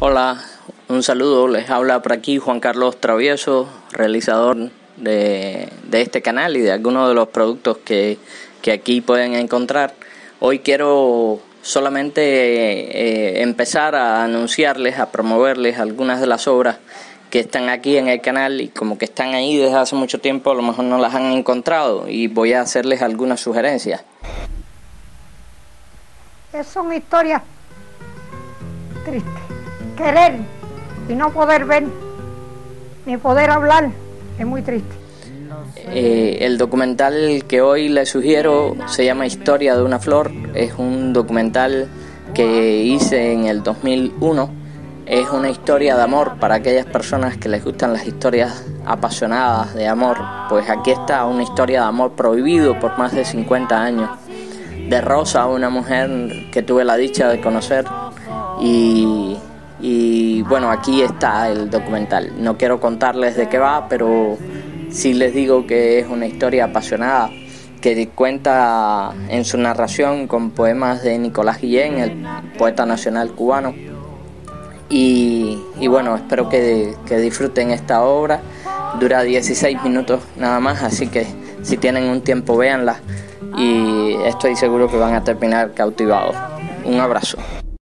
Hola, un saludo, les habla por aquí Juan Carlos Travieso, realizador de este canal y de algunos de los productos que aquí pueden encontrar. Hoy quiero solamente empezar a anunciarles, a promoverles algunas de las obras que están aquí en el canal y como que están ahí desde hace mucho tiempo, a lo mejor no las han encontrado y voy a hacerles algunas sugerencias. Son historias tristes. Querer y no poder ver ni poder hablar es muy triste. El documental que hoy les sugiero se llama Historia de una flor. Es un documental que hice en el 2001. Es una historia de amor para aquellas personas que les gustan las historias apasionadas de amor. Pues aquí está una historia de amor prohibido por más de 50 años. De Rosa, una mujer que tuve la dicha de conocer, y bueno, aquí está el documental. No quiero contarles de qué va, pero sí les digo que es una historia apasionada que cuenta en su narración con poemas de Nicolás Guillén, el poeta nacional cubano. Y bueno, espero que disfruten esta obra. Dura 16 minutos nada más, así que si tienen un tiempo véanla y estoy seguro que van a terminar cautivados. Un abrazo.